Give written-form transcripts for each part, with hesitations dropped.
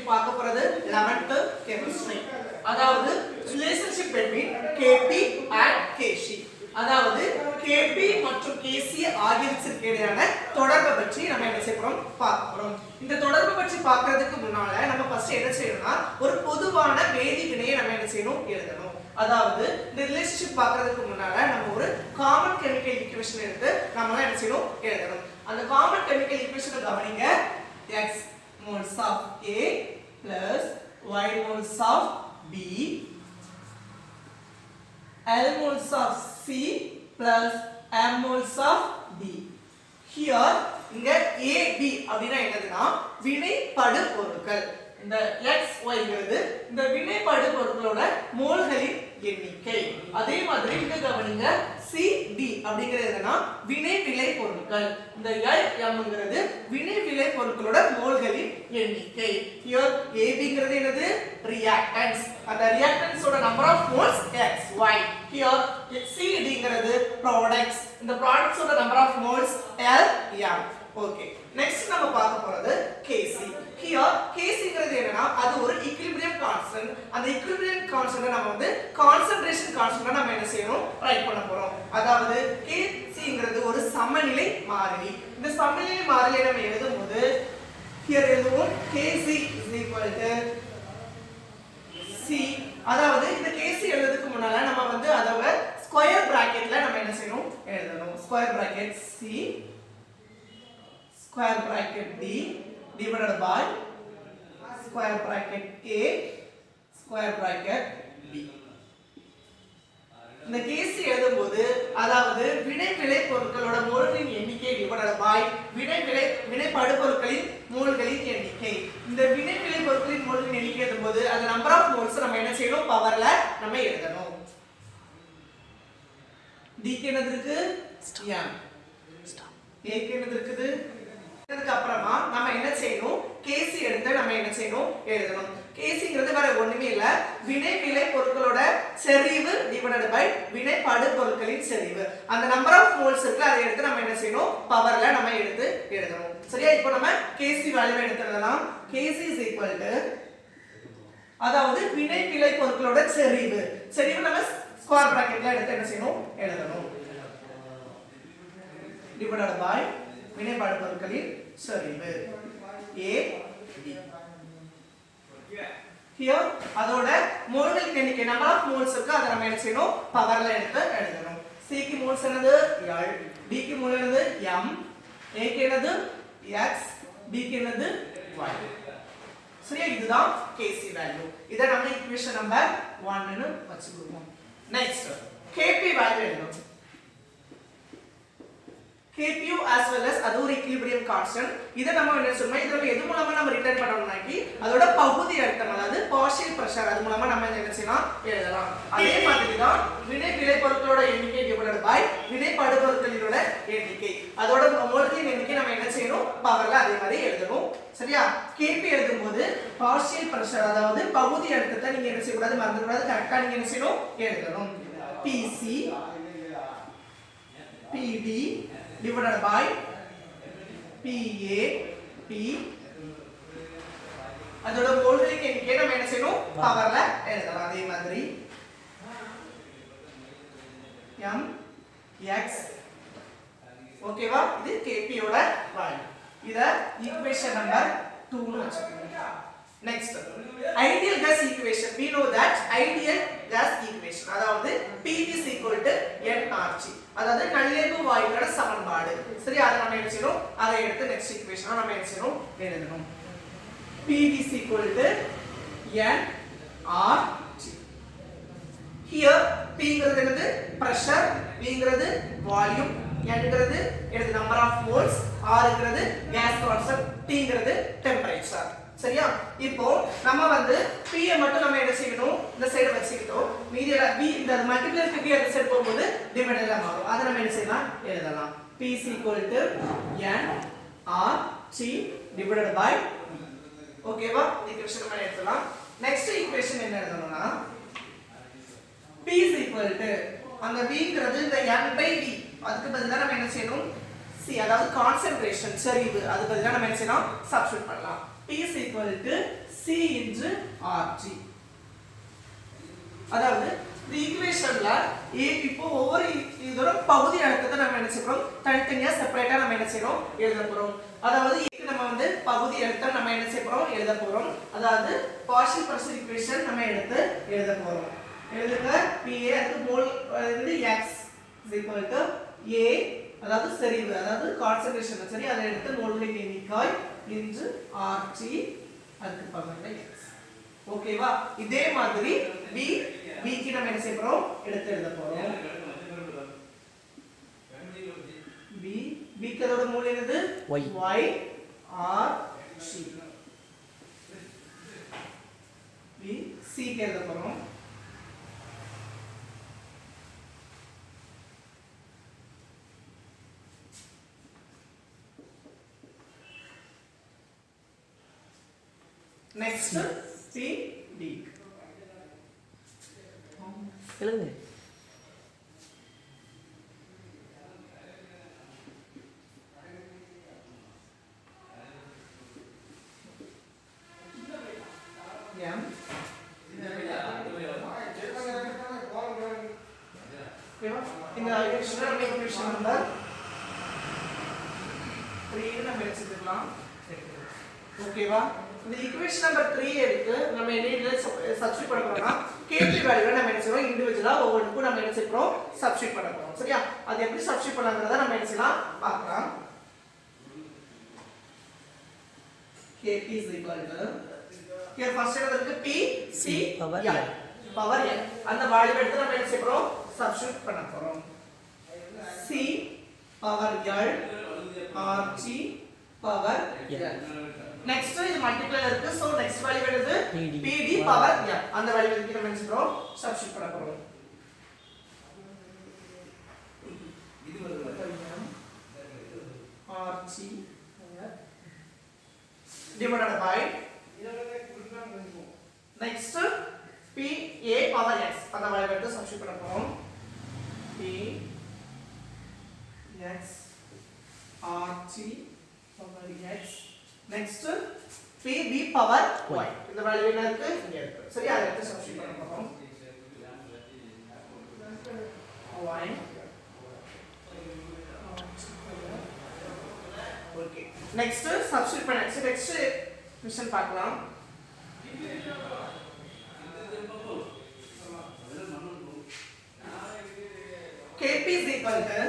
பார்க்க போறது 11th chemistry. அதாவது relationship between Kp and Kc. அதாவது Kp மற்றும் Kc ஆகியவற்றுக்கு இடையான தொடர்பை பற்றி நம்ம என்ன செய்றோம் பார்க்க போறோம். இந்த தொடர்பை பற்றி பார்க்கிறதுக்கு முன்னால நம்ம ஃபர்ஸ்ட் என்ன செய்யணும்னா ஒரு பொதுவான வேதி வினையை நம்ம என்ன செய்யணும் எழுதணும். அதாவது இந்த ரிலேஷன்ஷிப் பார்க்கிறதுக்கு முன்னால நம்ம ஒரு காமன் கெமிக்கல் ஈக்குவேஷன் எடுத்து நாம என்ன செய்யணும் எழுதணும். அந்த காமன் கெமிக்கல் ஈக்குவேஷனை கவனிங்க. x moles of A plus y moles of B L moles of C plus M moles of D. Here இங்க A B அப்படினா என்னதுன்னா வினைபடு பொருட்கள். இந்த x y ங்கிறது இந்த வினைபடு பொருட்களோட மோல்களின் எண்ணிக்கை. அதே மாதிரி இங்க கவனிங்க C D அப்படிங்கிறது என்னன்னா வினை விளை பொருட்கள். இந்த L M ங்கிறது வினை விளை பொருட்களோட மோல்களின் எண்ணிக்கை. Here AB ங்கிறது என்னது reactants. அந்த reactants ஓட number of moles x y. Here C D ங்கிறது products. இந்த products ஓட number of moles L M. Okay. Next நம்ம பார்க்க போறது Kc. Here Kc ங்கிறது என்னன்னா அது ஒரு equilibrium constant. அந்த equilibrium constant நம்ம வந்து concentration constant நம்ம என்ன செய்யணும் ரைட் பண்ண போறோம். அதாவது Kc ங்கிறது ஒரு சமநிலை மாறிலி. இந்த சமநிலை மாறிலியை நம்ம எழுதும்போது here எழுதுவோம் Kc C. அதாவது இந்த Kc எழுதுறதுக்கு முன்னால நம்ம வந்து அதோட ஸ்கொயர் பிராக்கெட்ல நம்ம என்ன செய்யணும் எழுதணும். Square bracket C square bracket D divided by square bracket A square bracket B. இந்த Kc எழுதும்போது அதாவது வினை விளை பொருட்களோட மோல்களின் எண்ணிக்கை divided by வினைபடு பொருட்களின் மோல்களின் எண்ணிக்கை. இந்த வினை விளை பொருட்களின் மோல்களின் எண்ணிக்கை எழுதும்போது அந்த நம்பர் ஆஃப் மோல்ஸ் நம்ம என்ன செய்யணும் பவர்ல நம்ம எழுதணும். D க்கு என்னது இருக்கு M. A க்கு என்னது இருக்குது. இதுக்கு அப்புறமா நம்ம என்ன செய்யணும் Kc எடுத்து நம்ம என்ன செய்யணும் எழுதணும். Kcங்கிறது வேற ஒண்ணுமே இல்ல வினை விளை பொருட்களோட செறிவு டிவைடட் பை வினைபடு பொருட்களின் செறிவு. அந்த நம்பர் ஆஃப் மோல்ஸ் இருக்கு அதை எடுத்து நம்ம என்ன செய்யணும் பவர்ல நம்ம எடுத்து எழுதணும். சரியா? இப்போ நம்ம Kc வேல்யூ எடுத்துறலாம். Kc அதாவது வினை விளை பொருட்களோட செறிவு. செறிவு நம்ம ஸ்கொயர் பிராக்கெட்ல எடுத்து என்ன செய்யணும் எழுதணும். டிவைடட் பை வினைபடு பொருட்களின் செறிவு A D. Here அதோட மோல்களின் எண்ணிக்கை நம்பர் ஆஃப் மோல்ஸ் இருக்கு அதை நம்ம என்ன செய்யணும் பவர்ல எடுத்து எழுதணும். C க்கு மோல்ஸ் என்னது L, D க்கு மோல் என்னது M, A க்கு என்னது X, B க்கு என்னது Y. சரியா? இதுதான் Kc வேல்யூ. இத நம்ம ஈக்குவேஷன் நம்பர் 1 ன்னு வச்சுக்குவோம். நெக்ஸ்ட் Kp வேல்யூ எழுதணும். Kp as well as அது ஒரு equilibrium constant. இத நம்ம என்ன சொல்றோம் இதோட எது மூலமா நம்ம ரிட்டர்ன் பண்ணனும்னாக்கி அதோட பகுதி அழுத்தம் அதாவது partial pressure அது மூலமா நம்ம என்ன செய்யலாம் எழுதலாம். அதே மாதிரி தான் வினை விளை பொருட்களோட எண்ணிக்கை divided by வினைபடு பொருட்களோட எண்ணிக்கை. அதோட மோல்களின் எண்ணிக்கை நம்ம என்ன செய்யணும் பவர்ல அதே மாதிரி எழுதணும். சரியா? Kp எழுதும்போது partial pressure அதாவது பகுதி அழுத்தத்தை நீங்க என்ன செய்ய கூடாது மறந்துட கூடாது கரெக்ட்டா நீங்க என்ன செய்யணும் எழுதணும். Pc Pd divided by PA P அதோட மோல்களின் எண்ணிக்கை நம்ம என்ன செய்யணும் பவர்ல எழுதலாம். அதே மாதிரி M X. ஓகேவா? இது Kp யோட வேல்யூ. இத ஈக்குவேஷன் நம்பர் 2 னு வச்சுக்கோங்க. Next ideal gas equation. We know that ideal gas equation அதாவது PV is equal to nRT அதாவது நல்லியல்பு வாயுக்களோட சமன்பாடு. சரி? அத நம்ம என்ன செய்யணும் அதை எடுத்து நெக்ஸ்ட் ஈக்குவேஷனா நம்ம என்ன செய்யணும் எழுதணும். PV is equal to nRT. Here P ங்கிறது என்னது pressure, V ங்கிறது volume, N ங்கிறது என்னது number of moles, R ங்கிறது gas constant, T ங்கிறது temperature. சரியா? இப்போ நம்ம வந்து P ஐ மட்டும் நம்ம என்ன செய்யணும் இந்த சைடு வச்சிட்டோம். மீதி எல்லாம் V இந்த மல்டிப்ளை கிட்ட அந்த சைடு போகும்போது டிவைடர்ல மாறும். அத நம்ம என்ன செய்யலாம் எழுதலாம். P is equal to N R T divided by ஓகேவா? ஈக்குவேஷன் நம்ம எழுதலாம். நெக்ஸ்ட் ஈக்குவேஷன் என்ன எழுதணும்னா P is equal to அந்த V ங்கிறது இந்த N by V அதுக்கு பதிலா நம்ம என்ன செய்யணும் C அதாவது கான்சன்ட்ரேஷன் செறிவு அது பதிலா நம்ம என்ன செய்யலாம் சப்ஸ்டிட்யூட் பண்ணலாம். P is equal to C into RT. அதாவது இந்த ஈக்குவேஷன்ல இப்போ ஒவ்வொரு இதோட பகுதி அழுத்தத்தை நம்ம என்ன செய்றோம் தனித்தனியா செப்பரேட்டா நம்ம என்ன செய்றோம் எழுத போறோம். அதாவது இதுக்கு நம்ம வந்து பகுதி அழுத்தம் நம்ம என்ன செய்ய போறோம் எழுத போறோம். அதாவது பார்ஷியல் பிரஷர் ஈக்குவேஷன் நம்ம எடுத்து எழுத போறோம். எழுதுங்க PA அதுக்கு மோல் வந்து x is equal to A அதாவது செறிவு அதாவது கான்சன்ட்ரேஷன் சரி அதை எடுத்து மோல்களின் எண்ணிக்கை into RT அதுக்கு பகுதியில x. ஓகேவா? இதே மாதிரி B க்கு நம்ம என்ன செய்ய போறோம் எடுத்து எழுத போறோம். B க்கு அதோட மூல என்னது y r c. B C க்கு எழுத போறோம். Next C D. எழுதுங்க. M இந்த ஈக்குவேஷன் நம்பர் 3 நம்ம எடுத்துக்கலாம். ஓகேவா? இந்த ஈக்குவேஷன் நம்பர் 3 எடுத்து நம்ம என்ன சப்ஸ்டிட்யூட் பண்ண போறோம்னா kp வேல்யூவை நம்ம என்ன செய்றோம் இன்டிவிஜுவலா ஒவ்வொன்றுக்கும் நம்ம என்ன செய்றோம் சப்ஸ்டிட்யூட் பண்ண போறோம். சரியா? அது எப்படி சப்ஸ்டிட்யூட் பண்ணலாம்ங்கறத நம்ம என்ன செய்யலாம் பார்க்கலாம். kp is equal to here first என்னதுக்கு p c power n power n அந்த வேல்யூவை எடுத்து நம்ம என்ன செய்றோம் சப்ஸ்டிட்யூட் பண்ண போறோம். c power l rt power n. Next இது மல்டிப்ளைல இருக்கு சோ நெக்ஸ்ட் வேல்யூ என்னது pd power n அந்த வேல்யூ எடுத்து நம்ம என்ன செய்றோம் சப்ஸ்டிட்யூட் பண்ண போறோம். இது வருது rt divided by next p a power x அந்த வேல்யூ எடுத்து சப்ஸ்டிட்யூட் பண்ண போறோம். p x rt power x next p b power y இந்த வேல்யூ என்ன இருக்கு இங்க இருக்கு. சரி அதை எடுத்து சப்ஸ்டிட்யூட் பண்ண போறோம். y ஓகே நெக்ஸ்ட் சப்ஸ்டிட்யூட் பண்ண நெக்ஸ்ட் क्वेश्चन பார்க்கலாம். kp is equal to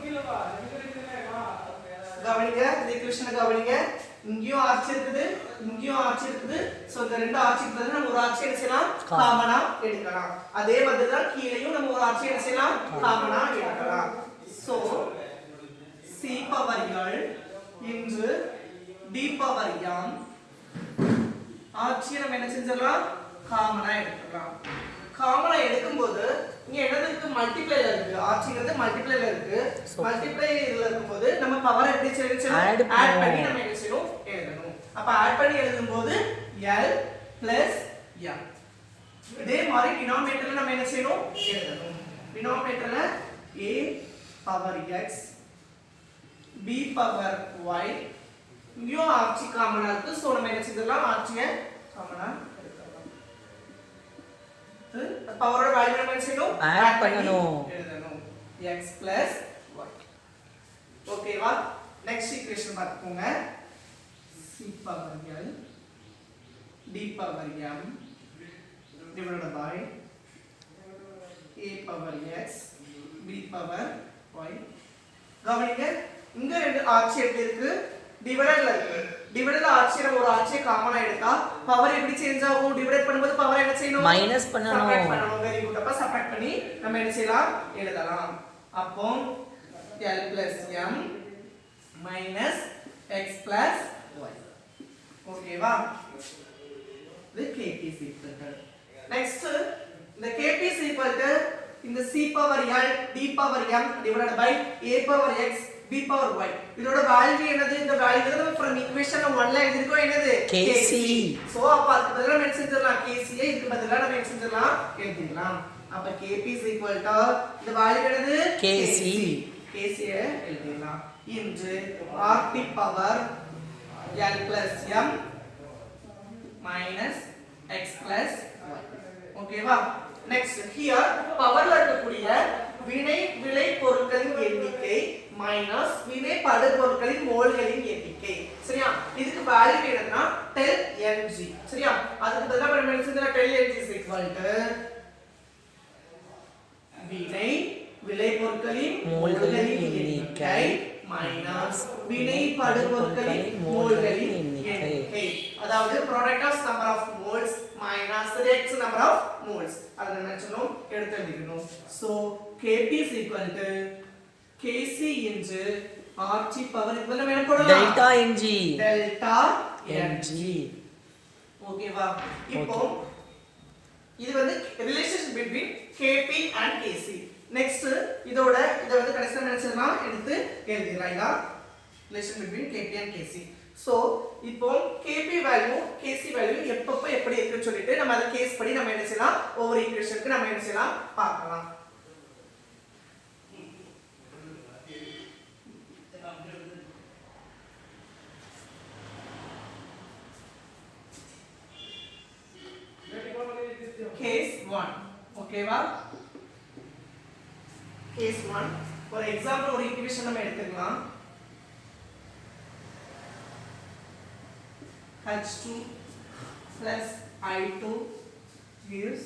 கவனிங்க இந்த ஈக்குவேஷனை கவனிங்க. இங்கேயும் ஆர்ச்சி இருக்குது இங்கேயும் ஆர்ச்சி இருக்குது சோ இந்த ரெண்டு ஆர்ச்சிக்கு பதிலா நம்ம ஒரு ஆர்ச்சி என்ன செய்யலாம் காமனா எடுக்கலாம். அதே மாதிரி தான் கீழேயும் நம்ம ஒரு ஆர்ச்சி என்ன செய்யலாம் காமனா எடுக்கலாம். So c power l into d power m ஆர்ச்சி நம்ம என்ன செஞ்சிரலாம் காமனா எடுக்கலாம். காமனா எடுக்கும்போது இங்க என்னது இருக்கு மல்டிப்ளைல இருக்கு ஆர்ச்சிங்கிறது மல்டிப்ளைல இருக்கு. மல்டிப்ளைல இருக்கும்போது நம்ம பவர் எப்படி செய்யணும் ஆட் பண்ணி நம்ம என்ன செய்யணும் எழுதணும். அப்ப ஆட் பண்ணி எழுதும்போது l m இதே மாதிரி டினாமினேட்டர்ல நம்ம என்ன செய்யணும் எழுதணும். டினாமினேட்டர்ல a power x b power y இங்கேயும் ஆர்ச்சி காமனா இருக்கு சோ நம்ம என்ன செஞ்சிரலாம் ஆர்ச்சியை காமனா பவரோட வேல்யூ நம்ம என்ன செய்யணும் ஆட் பண்ணனும் எழுதணும் x y. ஓகேவா? நெக்ஸ்ட் ஈக்குவேஷன் பாத்துக்கோங்க. c power l d power m divided by a power x b power y. கவனிங்க இங்க ரெண்டு ஆர்ச்சி எப்படி இருக்கு டிவைடர்ல இருக்கு. டிவைடர்ல ஆர்ச்சி நம்ம ஒரு ஆர்ச்சியை காமனா எடுத்தா பவர் எப்படி சேஞ்ச் ஆகும் டிவைட் பண்ணும்போது பவர் என்ன செய்யணும் மைனஸ் பண்ணனும். சப்ட்ராக்ட் பண்ணனும். Very good. அப்ப சப்ட்ராக்ட் பண்ணி நம்ம என்ன செய்யலாம் எழுதலாம். அப்போ l m minus x plus y. ஓகேவா? இது kp is equal to next இந்த kp is equal to இந்த c power l d power m divided by a power x b power y இதோட வேல்யூ என்னது இந்த வேல்யூ நம்ம from equation 1 ல எழுதிருக்கோம் என்னது kc. சோ அப்ப அதுக்கு பதிலா நம்ம என்ன செஞ்சிரலாம் kc இதுக்கு பதிலா நம்ம என்ன செஞ்சிரலாம் எழுதிடலாம். அப்ப kp is equal to இந்த வேல்யூ என்னது kc எழுதிடலாம். இன்று rt power l plus m minus x plus y. ஓகேவா? next here பவர்ல இருக்கக்கூடிய வினை விளை பொருட்களின் எண்ணிக்கை மைனஸ் வினை படு பொருட்களின் மோல்களின் எண்ணிக்கை. சரியா? இதுக்கு வேல்யூ என்னன்னா 10 mg. சரியா? அதுக்கு பதிலா நம்ம என்ன செய்யலாம்? 10 mg is equal to வினை விளை பொருட்களின் மோல்களின் எண்ணிக்கை மைனஸ் வினை படு பொருட்களின் மோல்களின் எண்ணிக்கை. அதாவது product of number of moles minus the x number of moles. அத என்ன சொல்லணும்? எடுத்து எழுதிக்கணும். So Kp is equal to Kc into RT power equal நம்ம என்ன போடலாம்? delta Mg. delta Mg. ஓகேவா? இப்போ இது வந்து relationship between Kp and Kc. next இத வந்து கடைசியா நினைச்சேன்னா எடுத்து எழுதிடலாம். Relation between Kp and Kc. so இப்போ Kp வேல்யூ Kc வேல்யூ எப்பப்ப எப்படி இருக்குன்னு சொல்லிட்டு நம்ம அத கேஸ் படி நம்ம என்ன செய்யலாம்? ஒவ்வொரு ஈக்குவேஷனுக்கு நம்ம என்ன செய்யலாம்? பார்க்கலாம். case 1 ஓகேவா? case 1 ஒரு எக்ஸாம்பிள் ஒரு ஈக்குவேஷன் நம்ம எடுத்துக்கலாம். H2 plus I2 gives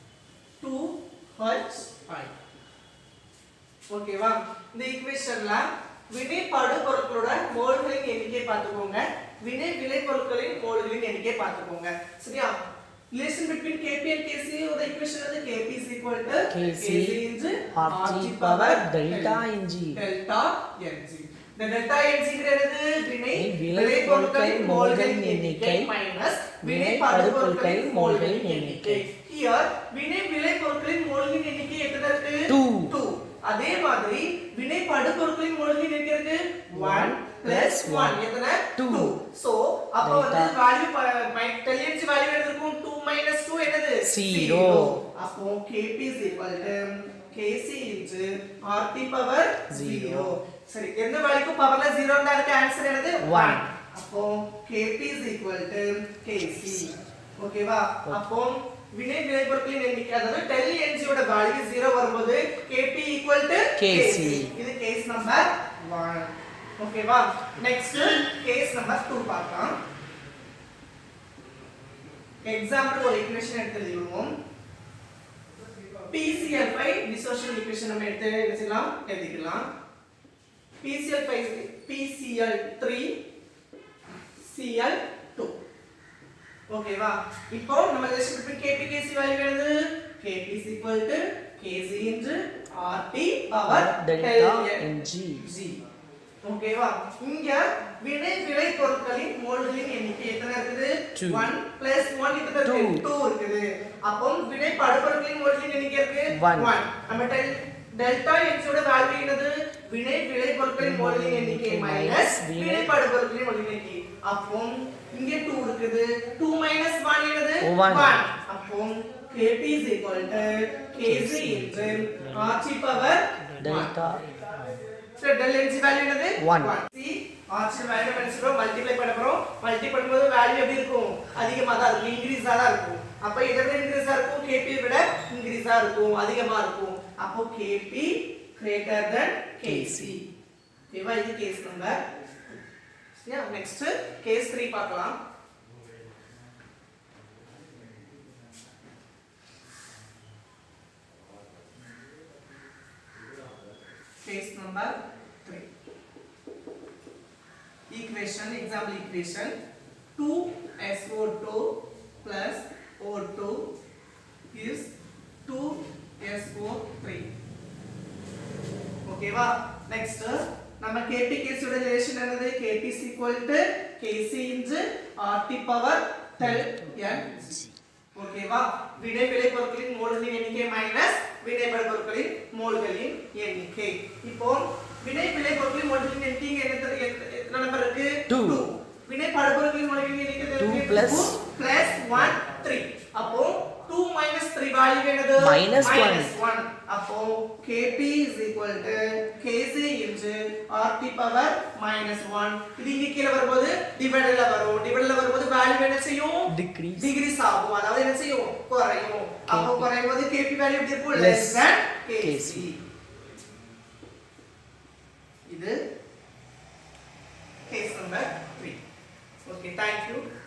2HI. ஓகேவா? இந்த ஈக்குவேஷன்ல வினை படு பொருட்களோட மோல்களின் எண்ணிக்கை பார்த்துக்கோங்க. வினை விளை பொருட்களின் மோல்களின் எண்ணிக்கை பார்த்துக்கோங்க. சரியா? relation between Kp and Kc ஒரு equation வந்து Kp is equal to Kc into RT power delta Mg. delta Mg. இந்த delta Mg ங்கிறது வினை விளை பொருட்களின் மோல்களின் எண்ணிக்கை மைனஸ் வினை படு பொருட்களின் மோல்களின் எண்ணிக்கை. here வினை விளை பொருட்களின் மோல்களின் எண்ணிக்கை எத்தனை இருக்கு? 2. அதே மாதிரி வினை படு பொருட்களின் மோல்களின் எண்ணிக்கை இருக்கு 1 plus 1 எத்தனை? 2. so அப்ப வந்து வேல்யூ 10 mg வேல்யூ எடுத்துக்கும் 2 minus 2 என்னது? 0. அப்போ Kp is equal to Kc into RT power 0. சரி, எந்த வேல்யூக்கு பவர்ல 0 னா அதுக்கு ஆன்சர் என்னது? 1. அப்போ Kp is equal to Kc. ஓகேவா? அப்போ வினை விளை பொருட்களின் எண்ணிக்கை அதாவது 10 mg ஓட வேல்யூ 0 வரும்போது Kp equal to Kc. இது கேஸ் நம்பர் 1. ஓகேவா? நெக்ஸ்ட் கேஸ் நம்பர் 2 பார்க்கலாம். எக்ஸாம்பிள் ஒரு ஈக்குவேஷன் எடுத்து எழுதிடுவோம். PCl5 டிசோஷியல் ஈக்குவேஷன் நம்ம எடுத்து எழுதலாம் எழுதிக்கலாம். PCl3 Cl2. ஓகேவா? இப்போ நம்ம relation between Kp Kc value என்னது? Kp is equal to Kc into RT power delta Mg. ஓகேவா? இங்க வினை விளை பொருட்களின் மோல்களின் எண்ணிக்கை எத்தனை இருக்குது? 1 plus 1 எத்தனை இருக்கு? 2 இருக்குது. அப்போ வினை படு பொருட்களின் மோல்களின் எண்ணிக்கை இருக்கு 1. நம்ம டெல்டா Mg ஓட வேல்யூ என்னது? வினை விளை பொருட்களின் மோல்களின் எண்ணிக்கை மைனஸ் வினை படு பொருட்களின் மோல்களின் எண்ணிக்கை. அப்போ இங்க 2 இருக்குது. 2 minus 1 என்னது? 1. அப்போ Kp is equal to Kc into RT power delta. So del Mg value என்னது? 1. see RT வேல்யூ பண்ணிரோம் மல்டிப்ளை பண்ண போறோம். மல்டி பண்ணும்போது வேல்யூ எப்படி இருக்கும்? அதிகமா தான் இருக்கும், இன்கிரீஸா தான் இருக்கும். அப்ப இத விட இன்கிரீஸா இருக்கும், Kp விட இன்கிரீஸா இருக்கும், அதிகமா இருக்கும். அப்போ Kp greater than Kc. ஓகேவா? இது கேஸ் நம்பர். நெக்ஸ்ட் கேஸ் 3 பார்க்கலாம். Case number 3. Equation, example equation 2SO2 plus O2 is 2SO3. Okay va? Next நம்ம Kp Kc உடைய ரிலேஷன் என்னது? Kp is equal to Kc into RT power 10 Mg. ஓகேவா? வினை விளை பொருட்களின் மோல்களின் எண்ணிக்கை மைனஸ் வினை படு பொருட்களின் மோல்களின் எண்ணிக்கை. இப்போ வினை விளை பொருட்களின் மோல்களின் எண்ணிக்கை எத்தனை நம்பர் இருக்கு? 2. வினை படு பொருட்களின் மோல்களின் எண்ணிக்கை 2 plus 1 3. அப்போ 2 minus 3 வேல்யூ என்னது -1. அப்போ kp is equal to kc into rt power -1. இது இங்க கீழ வரும்போது டிவைடர்ல வரும். டிவைடர்ல வரும்போது வேல்யூ என்ன செய்யும்? டிகிரீஸ் ஆகும். அதாவது என்ன செய்யும்? குறையும். அப்போ குறையும்போது kp வேல்யூ எப்படி இருக்கும்? less than kc. இது case number 3. Okay, thank you.